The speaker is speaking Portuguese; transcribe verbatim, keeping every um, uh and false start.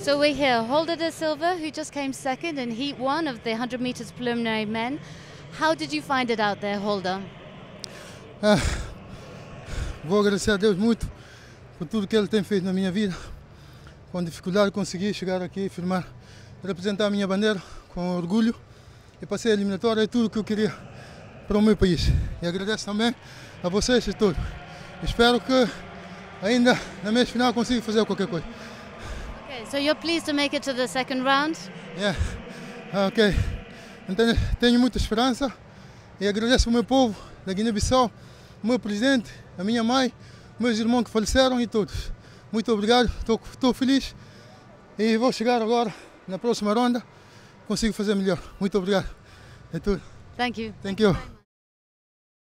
So we're here, Holder da Silva, who just came second in Heat one of the one hundred meters preliminary men. How did you find it out there, Holder? Ah, vou agradecer a Deus muito por tudo que Ele tem feito na minha vida. Com dificuldade consegui chegar aqui e firmar, representar a minha bandeira com orgulho e passei a eliminatória, é tudo que eu queria para o meu país. E agradeço também a vocês e todos. Espero que ainda na meia final consiga fazer qualquer coisa. Okay, so you're pleased to make it to the second round? Yeah. Ok. Então, tenho muita esperança e agradeço ao meu povo da Guiné-Bissau, o meu presidente, a minha mãe, meus irmãos que faleceram e todos. Muito obrigado, estou feliz e vou chegar agora na próxima ronda, consigo fazer melhor. Muito obrigado. É tudo. Thank you. Thank you.